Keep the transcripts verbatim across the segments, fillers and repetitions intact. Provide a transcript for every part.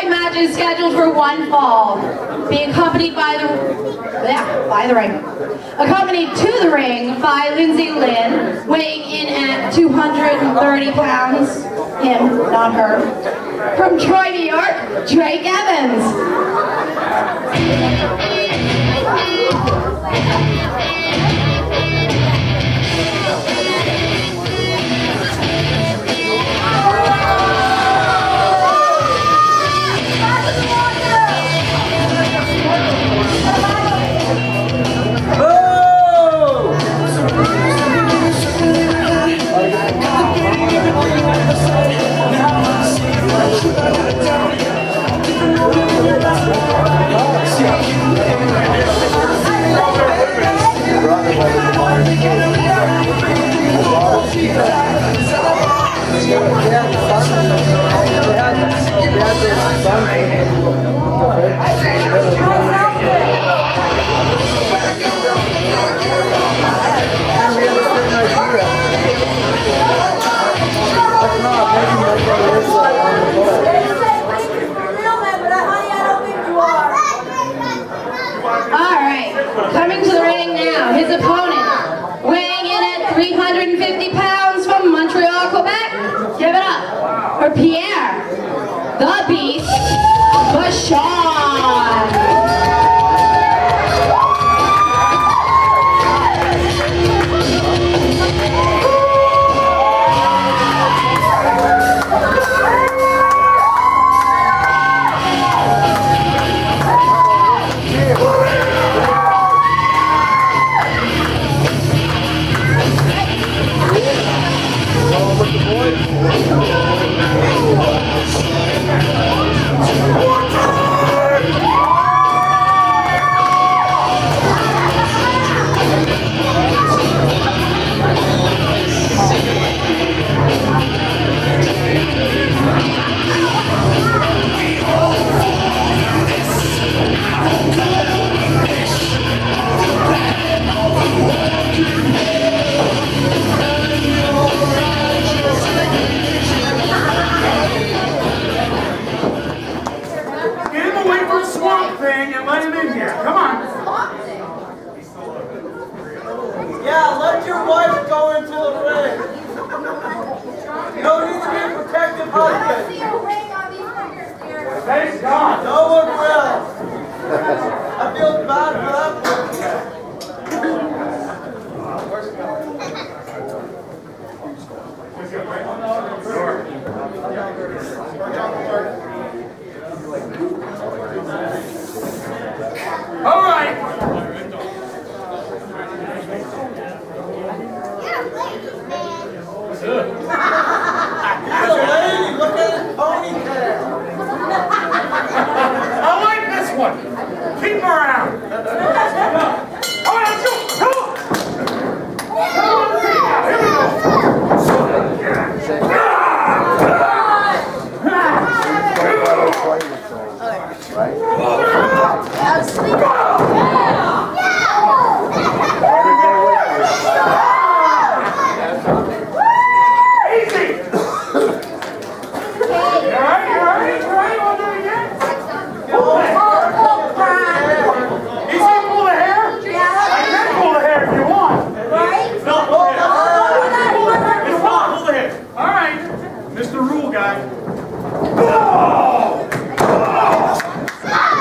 qualifying matches scheduled for one fall. Be accompanied by the yeah, by the ring. Accompanied to the ring by Lindsay Lynn, weighing in at two hundred thirty pounds. Him, not her. From Troy, New York, Drake Evans. Coming to the ring now, his opponent, weighing in at three hundred fifty pounds from Montreal, Quebec. Give it up for Pierre, the Beast, Vachon. Yeah, let your wife go into the ring. You don't need to be a protective husband. I don't see a ring on these fingers, Pierre. Thank God. No one will. I feel bad for that one. All right. He's a lady. Look at his ponytail. I like this one. Keep her around. All right, let's go. Come on. Come on, let's see now. Here we Mister Rule Guy. Oh! Oh!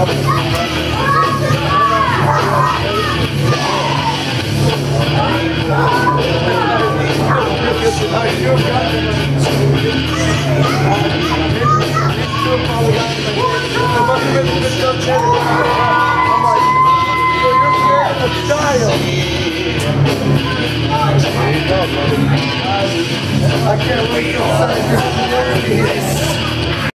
I can't wait to sign your